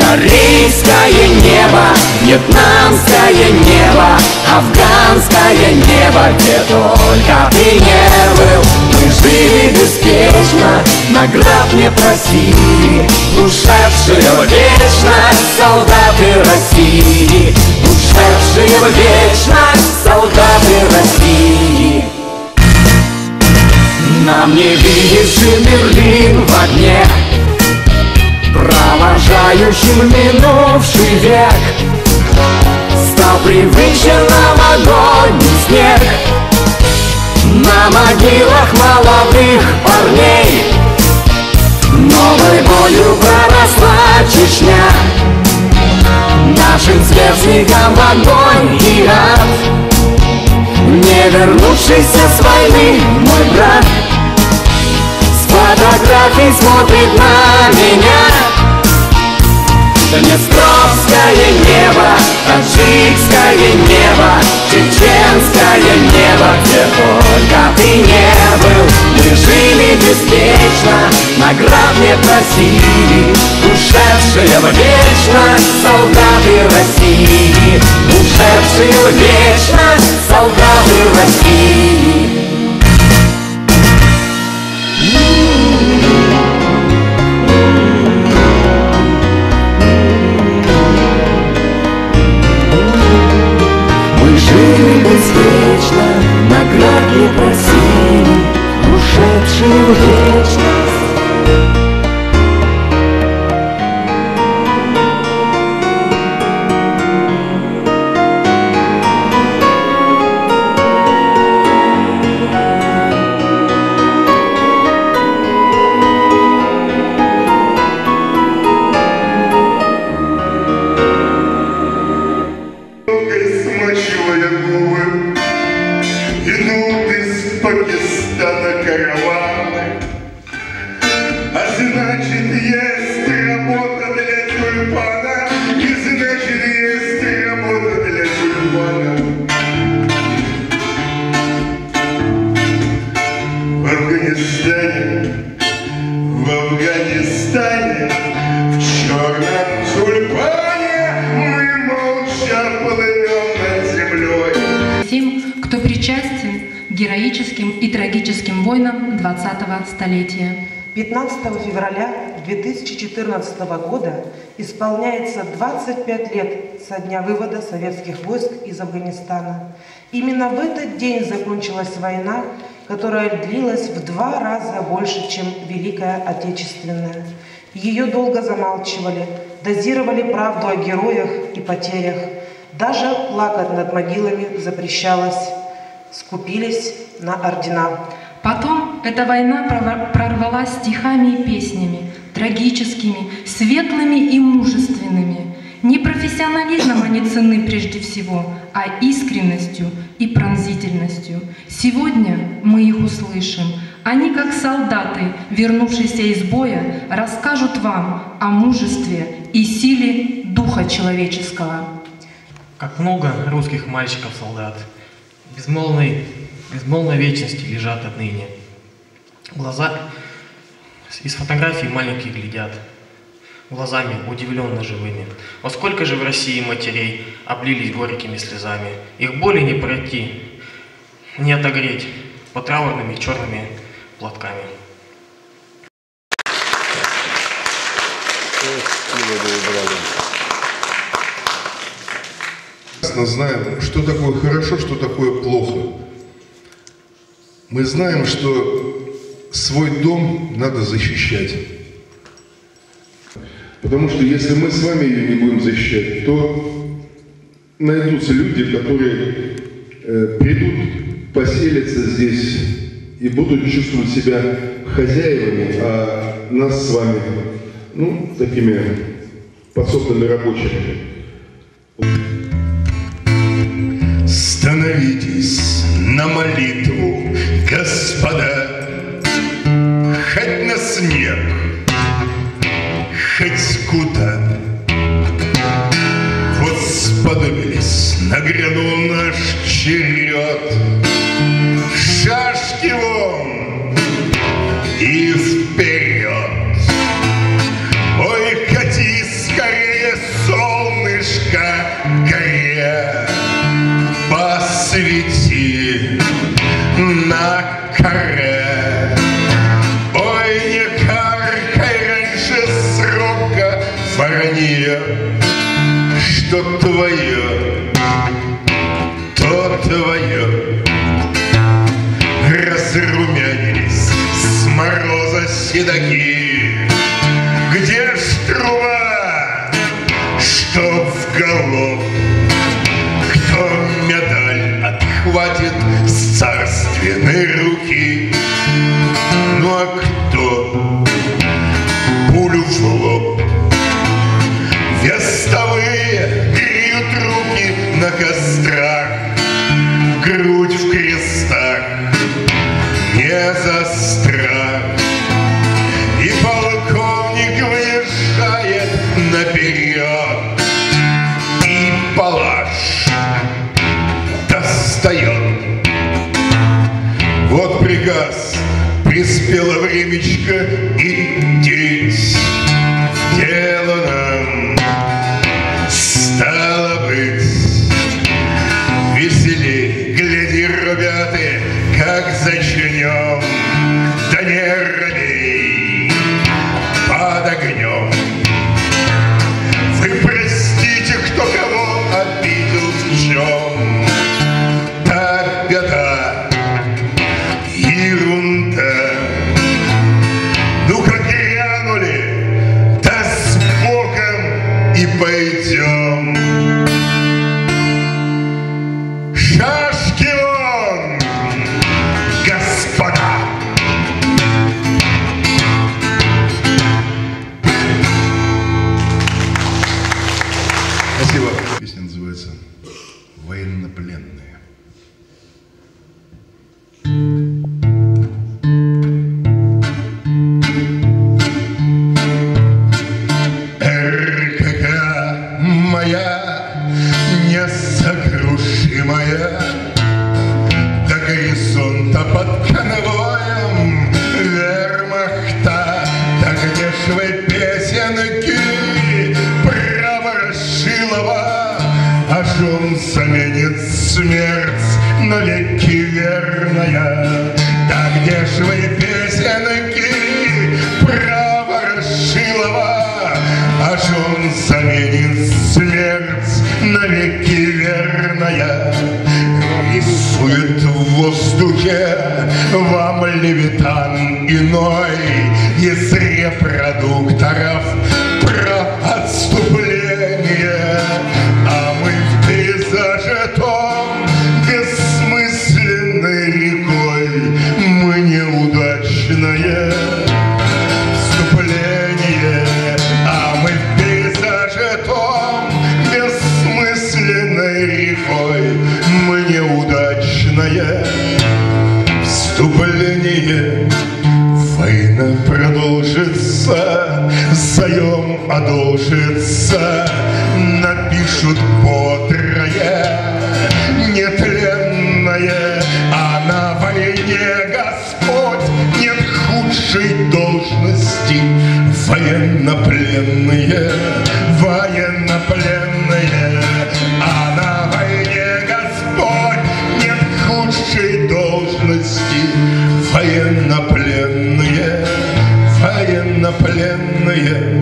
Корейское небо, вьетнамское небо, афганское небо, где только ты не был. Мы жили беспечно, наград не просили, ушедшие в вечность солдаты России, ушедшие в вечность солдаты России. Нам не видевший Берлин в огне, провожающим минувший век, стал привычен нам огонь и снег. На могилах молодых парней новой болью проросла Чечня. Нашим сверстникам в огонь и ад, не вернувшийся с войны мой брат с фотографий смотрит на меня. Днестровское небо, таджикское небо, чеченское небо, где только ты не был. Мы жили беспечно, наград не просили, ушедшие в вечность солдаты России, ушедшие в вечность солдаты России. Жили беспечно, наград не просили, ушедшие в вечность. Героическим и трагическим войнам 20-го столетия. 15 февраля 2014 года исполняется 25 лет со дня вывода советских войск из Афганистана. Именно в этот день закончилась война, которая длилась в 2 раза больше, чем Великая Отечественная. Ее долго замалчивали, дозировали правду о героях и потерях. Даже плакать над могилами запрещалось. Скупились на ордена. Потом эта война прорвалась стихами и песнями, трагическими, светлыми и мужественными. Не профессионализмом они ценны прежде всего, а искренностью и пронзительностью. Сегодня мы их услышим. Они, как солдаты, вернувшиеся из боя, расскажут вам о мужестве и силе духа человеческого. Как много русских мальчиков-солдат безмолвной вечности лежат отныне. Глаза из фотографий маленьких глядят, глазами удивленно живыми. Во сколько же в России матерей облились горькими слезами, их боли не пройти, не отогреть под траурными черными платками. Знаем, что такое хорошо, что такое плохо. Мы знаем, что свой дом надо защищать. Потому что если мы с вами ее не будем защищать, то найдутся люди, которые придут, поселятся здесь и будут чувствовать себя хозяевами, а нас с вами, такими подсобными рабочими. Становитесь на молитву, господа, хоть на снег, хоть куда. Вот сподобились, нагрянул наш черед. Шашки вон и вперед! Ой, кати скорее! только воронье, что твое, то твое. Разрумянились с мороза седаки. Где ж труба, чтоб в голов? Кто медаль отхватит с царственной руки? Ну а кто пулю в лоб? Вестовые греют руки на кострах, грудь в крестах, не за страх. И полковник выезжает наперед, и палаш достает. Вот приказ, приспело времечко идти. Дело нам стало быть веселей. Гляди, ребята, как зачнем, да не робей под огнем. Вы простите, кто кого обидел в чем. Так беда, ерунда. Ну-ка грянули, да с Богом и пойдем. Шашки вон, господа! Спасибо. Песня называется «Военнопленные». РКК моя несокрушимая, до горизонта под конвоем вермахта. Так где ж вы, песенки Ворошилова, а шум заменит смерть навеки верная? Да где ж вы, песенки про Ворошилова, а шум заменит смерть навеки верная? Рисует в воздухе вам левитан иной из репродукторов про отступление, а мы в пейзаже том бессмысленной рекой, мы неудачное вступление, а мы в пейзаже том бессмысленной рекой, мы неудачное вступление. Война продолжится, заем одолжится, напишут бодрое, нетленное, а на войне, Господь, нет худшей должности. Военнопленные, военнопленные, а на войне, Господь, нет худшей должности. Военнопленные, военнопленные.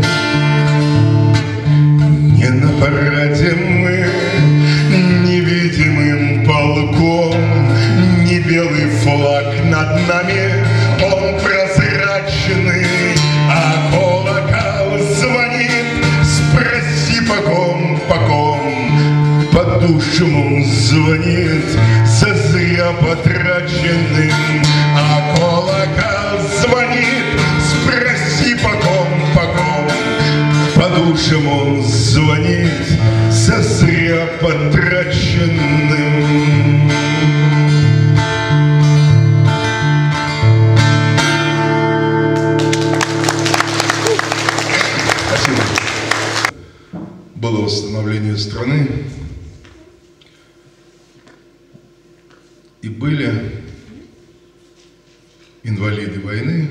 Не на параде мы невидимым полком, не белый флаг над нами, он прозрачный, а колокол звонит. Спроси, по ком, по душам он звонит, зазря потраченным, а колокол звонит. Спроси, по ком, по душам он звонит, зазря потраченным. Спасибо. Было восстановление страны, и были инвалиды войны,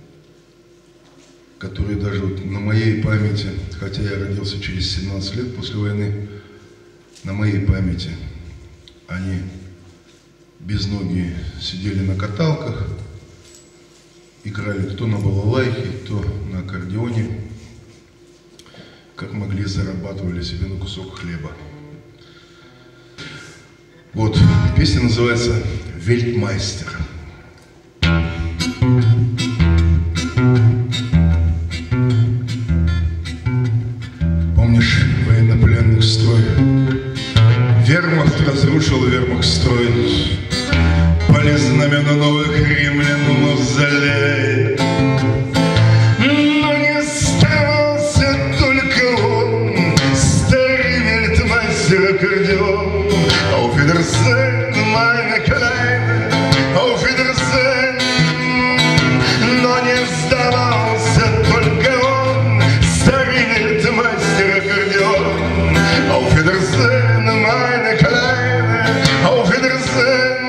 которые даже вот на моей памяти, хотя я родился через 17 лет после войны, на моей памяти они безногие сидели на каталках, играли кто на балалайке, кто на аккордеоне. как могли, зарабатывали себе на кусок хлеба. Вот, песня называется «Вельтмайстер». Помнишь военнопленных строй? Вермахт разрушил вермахт-строй. Пали знамена новых римлян в мавзолее. Но не оставался только он, старый вельтмайстер аккордеон. Auf Wiedersehen, meine Kleine, auf Wiedersehen. Но не сдавался только он, старый вельтмайстер аккордеон. Auf Wiedersehen, meine Kleine, auf Wiedersehen.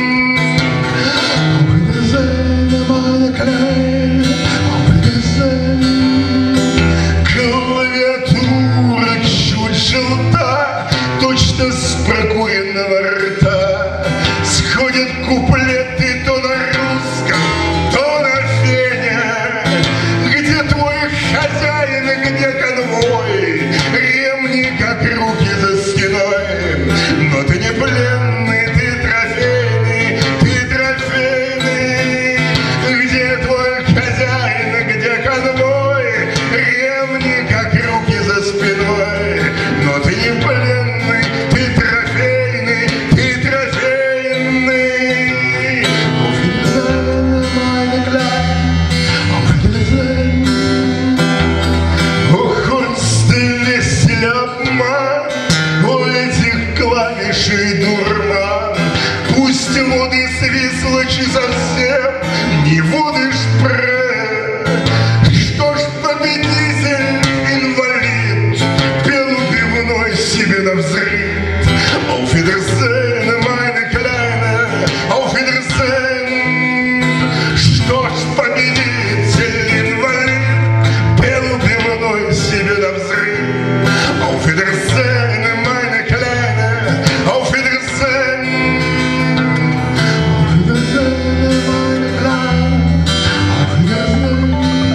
Auf Wiedersehen, meine Kleine, auf Wiedersehen. Клавиатура чуть желта, точно с прокуренного рта. Сходят куплеты то на русском, то на фене. Где твой хозяин, где конвой? Ремни, как руки за спиной. Но ты не пленный, ты трофейный, ты трофейный. Где твой хозяин, где конвой? Ремни, как руки за спиной. Но ты не пленный, ты трофейный, ты трофейный. Auf Wiedersehen, meine Kleine, auf Wiedersehen. Хоть ты веселя обман, у этих клавишей дурман. Пусть воды свислочи совсем не водишь пред. Что ж победитель, инвалид, пел пивной себе навзрыд. Auf Wiedersehen, meine Kleine, auf Wiedersehen. Что ж победитель, инвалид, пел пивной себе навзрыд. Auf Wiedersehen, meine Kleine, auf Wiedersehen. Auf Wiedersehen, meine Kleine, auf Wiedersehen.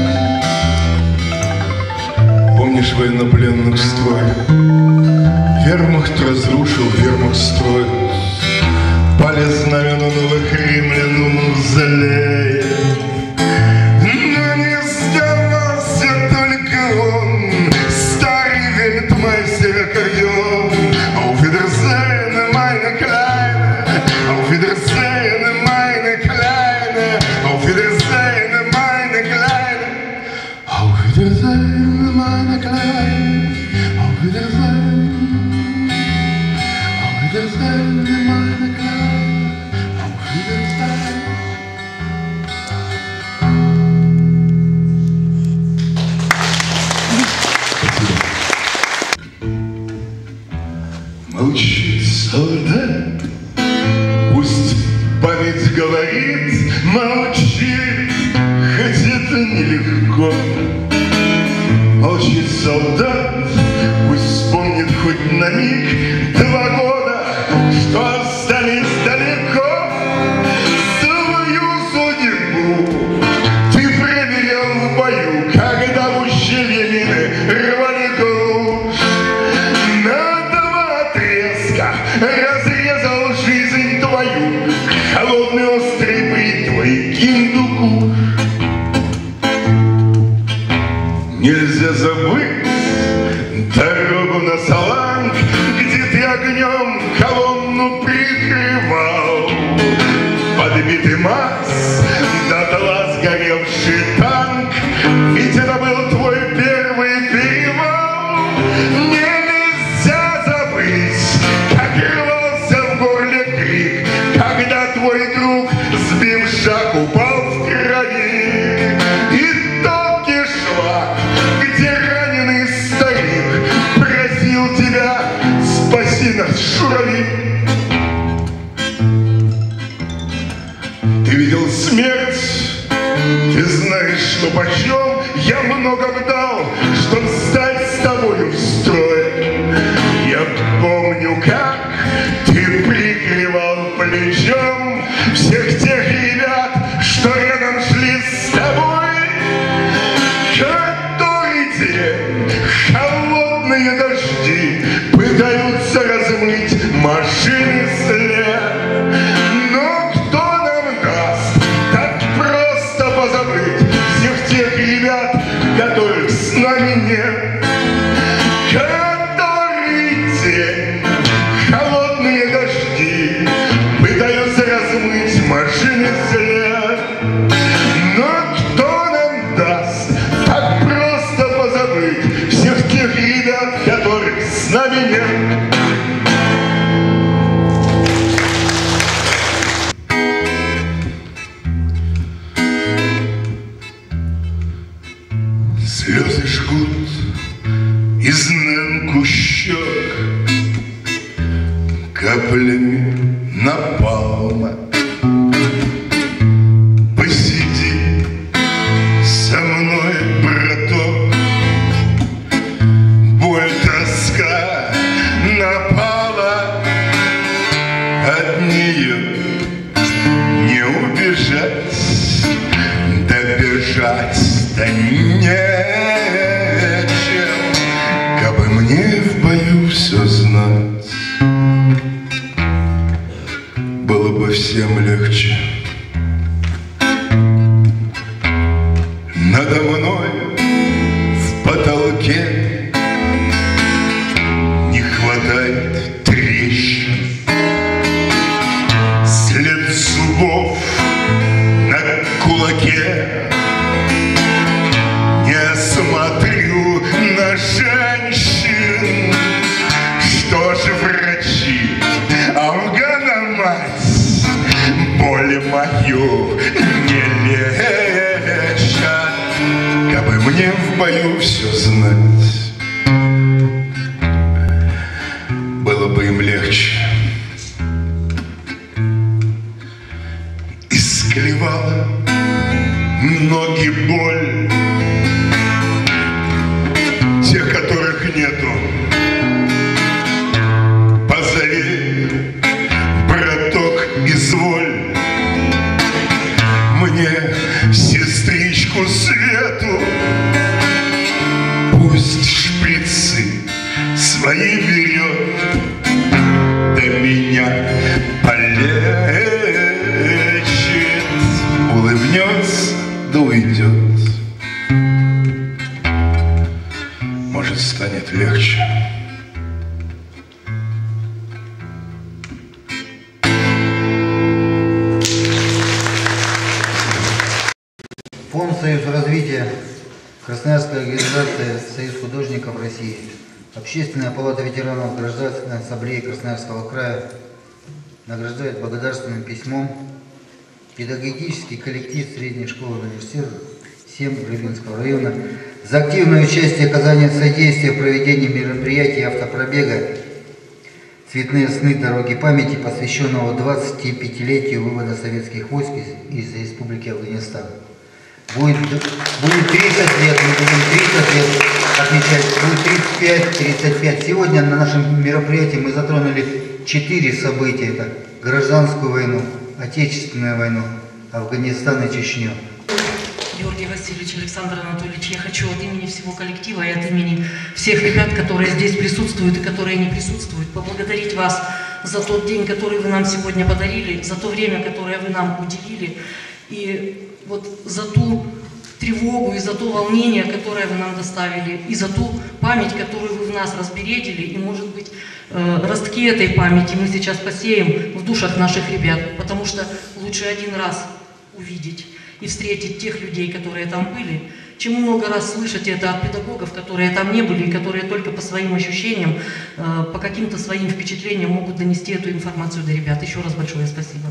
Помнишь военнопленных строй? Вермахт разрушил вермахт-строй. Пали знамена новых римлян в мавзолее. Но не сдавался только он, старый вельтмайстер аккордеон. Auf Wiedersehen, meine Kleine, auf Wiedersehen, meine Kleine, auf Wiedersehen, meine Kleine, auf Wiedersehen, meine Kleine, auf Wiedersehen, auf Wiedersehen, meine Kleine, auf Wiedersehen. Молчит солдат, пусть память говорит, молчит, хоть это нелегко. Молчит солдат, пусть вспомнит хоть на миг 2 года, что остались далеко. Свою судьбу ты проверял в бою, когда в ущелье мины рвали глушь. На 2 отрезка разрезал жизнь твою, холодный острый бритвой киндуку. Нельзя забыть дорогу на Саланг, где ты огнем колонну прикрывал. Подбитый Макс, дотла сгоревший танк, ведь это был твой первый перевал. Нельзя забыть, как рвался в горле крик, когда твой друг, сбив шаг, упал в крови. И тонкий шлак, где раненый старик просил тебя: спаси нас, шурави. Ты видел смерть, ты знаешь, что почем я много дал, чтоб стать с тобою в строй. холодные дожди пытаются размыть машины след. Но кто нам даст так просто позабыть всех тех ребят, которых с нами нет? Который день холодные дожди пытаются размыть машины след. Но кто нам даст так просто позабыть всех тех ребят, которых с нами нет? Слезы жгут изнанку щек каплями напалма. Посиди со мной, браток, боль, тоска напала, от нее не убежать, добежать-то нечем. Кабы мне в бою все знать, было бы всем легче. Надо мной в потолке не хватает трещин, след зубов на кулаке. Не смотрю на женщин, что же врачи, афгана-мать, боль мою не лечат. Кабы мне в бою все знать, было бы им легче. Исклевала ноги боль тех, которых нету. Позови, браток, изволь мне сестричку Свету. Пусть шприцы свои берет, да меня полечит. Улыбнется, да уйдет. Может, станет легче. Фонд Союз развития, Красноярская организация Союз художников России, Общественная палата ветеранов Гражданской ассамблеи Красноярского края награждает благодарственным письмом педагогический коллектив средней школы университета 7 Рыбинского района за активное участие и оказание содействия в проведении мероприятий автопробега «Цветные сны. Дороги памяти», посвященного 25-летию вывода советских войск из Республики Афганистан. Будет 30 лет, мы будем 30 лет отмечать, будет 35. Сегодня на нашем мероприятии мы затронули 4 события. Это гражданскую войну, Отечественную войну, Афганистан и Чечню. Георгий Васильевич, Александр Анатольевич, я хочу от имени всего коллектива и от имени всех ребят, которые здесь присутствуют и которые не присутствуют, поблагодарить вас за тот день, который вы нам сегодня подарили, за то время, которое вы нам уделили, и вот за ту тревогу и за то волнение, которое вы нам доставили, и за ту память, которую вы в нас разбередили, и, может быть, ростки этой памяти мы сейчас посеем в душах наших ребят, потому что лучше один раз увидеть и встретить тех людей, которые там были, чем много раз слышать это от педагогов, которые там не были, и которые только по своим ощущениям, по каким-то своим впечатлениям могут донести эту информацию до ребят. Еще раз большое спасибо.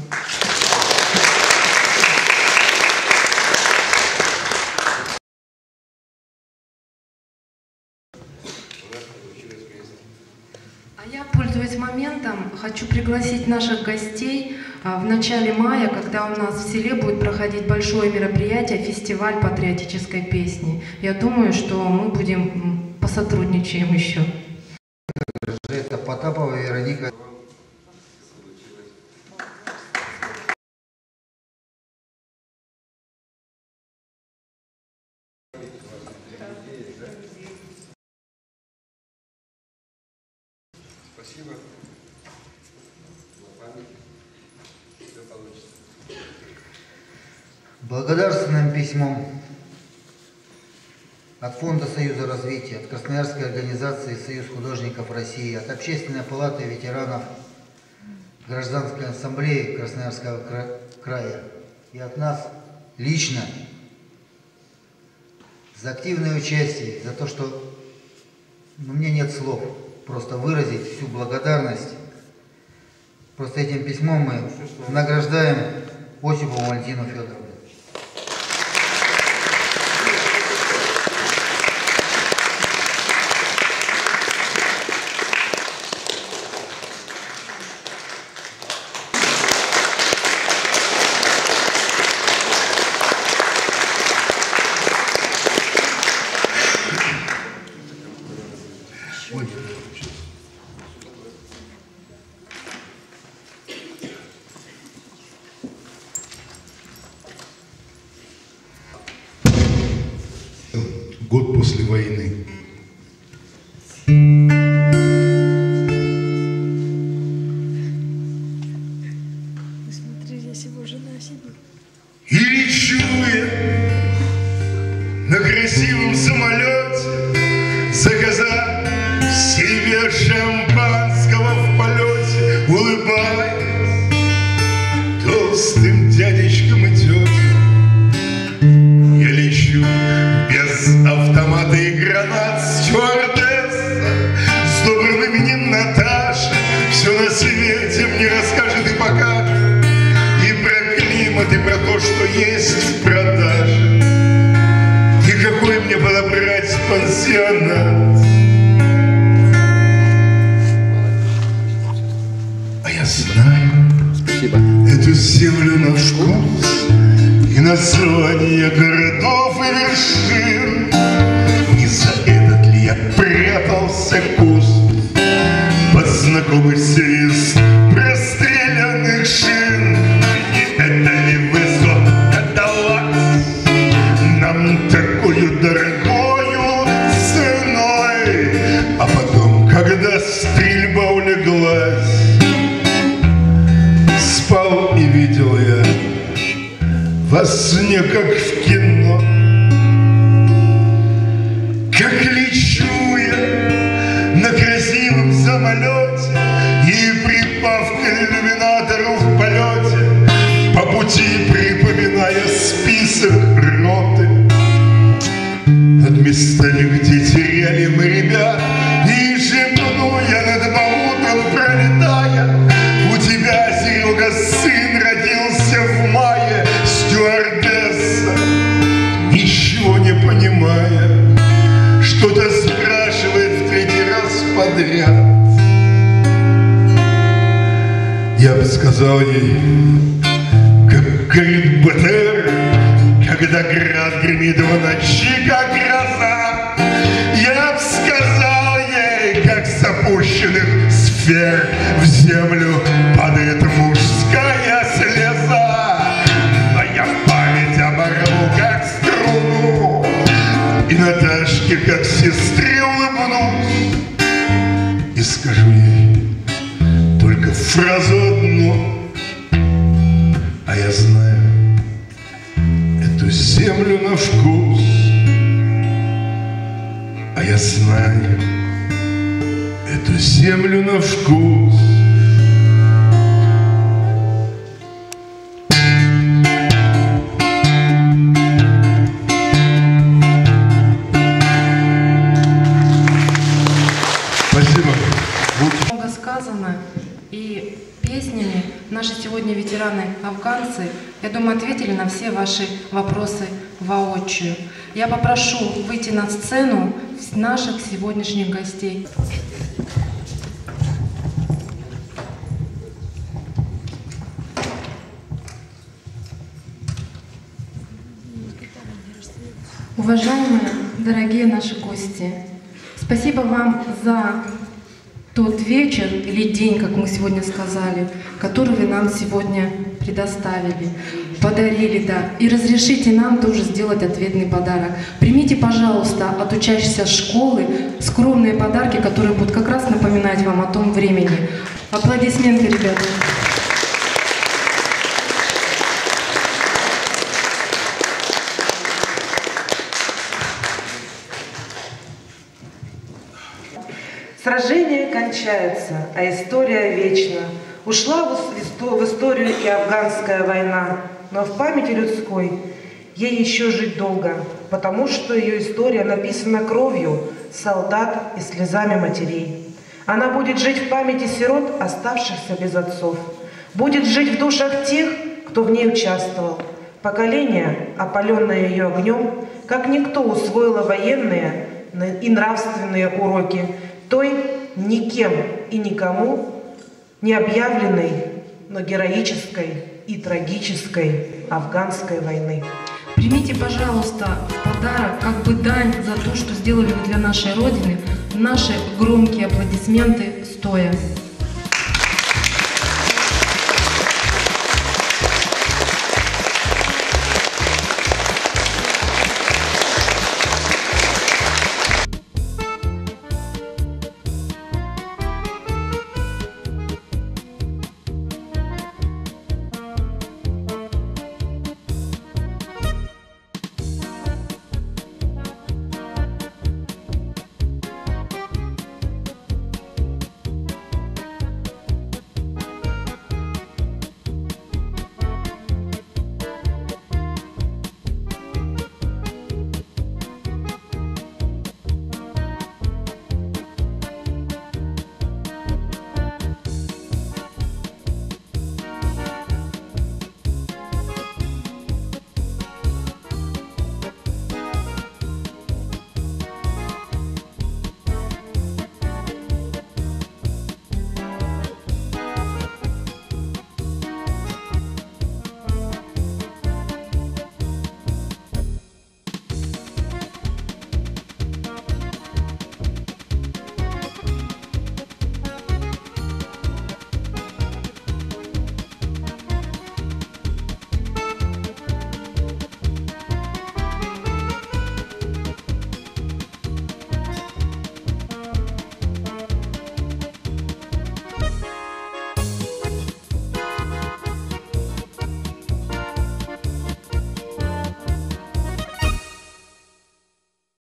А я, пользуясь моментом, хочу пригласить наших гостей в начале мая, когда у нас в селе будет проходить большое мероприятие, фестиваль патриотической песни. Я думаю, что мы будем посотрудничаем еще. Это Потапова Вероника. Спасибо. На память. Все получится. Благодарственным письмом от Фонда Союза развития, от Красноярской организации Союз художников России, от Общественной палаты ветеранов Гражданской ассамблеи Красноярского края и от нас лично за активное участие, за то, что мне нет слов просто выразить всю благодарность. Просто этим письмом мы награждаем Осипову Валентину Федоровну. Год после войны. Смотри, здесь его жена сидит. И лечу я на красивом самолете, заказав себе шампанского в полете, улыбаясь толстым дядечкам и тетям. Я лечу без автомата и гранат, стюардесса с добрым именем Наташа все на свете мне расскажет и покажет, и про климат, и про то, что есть в продаже, и какой мне подобрать пансионат. А я знаю эту землю на вкус и названия городов и вершин. Не за этот ли я прятался куст под знакомый свист простреленных шин? Не это ли высоко далась нам такую дорогою ценой? А потом, когда стрельба улеглась, спал и видел я во сне, как в кино, как лечу я на красивом самолете и, припав к иллюминатору в полете, по пути припоминая список роты, над местами, где теряли мы ребят, и шепну я над Баутом, пролетая: у тебя, Серега, сын родился в мае. Стюардесса, ничего не понимая, что-то спрашивает в третий раз подряд. Я бы сказал ей, как горит БТР, когда град гремит в ночи, как гроза. Я бы сказал ей, как с опущенных сфер в землю падает мужская слеза. Моя память оборву, как струну, и Наташке, как сестре, улыбнусь и скажу ей только фразу одну: а я знаю эту землю на вкус, а я знаю эту землю на вкус. Много сказано, и песнями наши сегодня ветераны афганцы, я думаю, ответили на все ваши вопросы воочию. Я попрошу выйти на сцену наших сегодняшних гостей. Уважаемые, дорогие наши гости, спасибо вам за тот вечер или день, как мы сегодня сказали, который вы нам сегодня предоставили, подарили, да. И разрешите нам тоже сделать ответный подарок. Примите, пожалуйста, от учащихся школы скромные подарки, которые будут как раз напоминать вам о том времени. Аплодисменты, ребята. Сражение кончается, а история вечна. Ушла в историю и афганская война, но в памяти людской ей еще жить долго, потому что ее история написана кровью солдат и слезами матерей. Она будет жить в памяти сирот, оставшихся без отцов, будет жить в душах тех, кто в ней участвовал. Поколение, опаленное ее огнем, как никто усвоило военные и нравственные уроки той никем и никому не объявленной, но героической и трагической афганской войны. Примите, пожалуйста, подарок, как бы дань за то, что сделали вы для нашей Родины. Наши громкие аплодисменты стоя.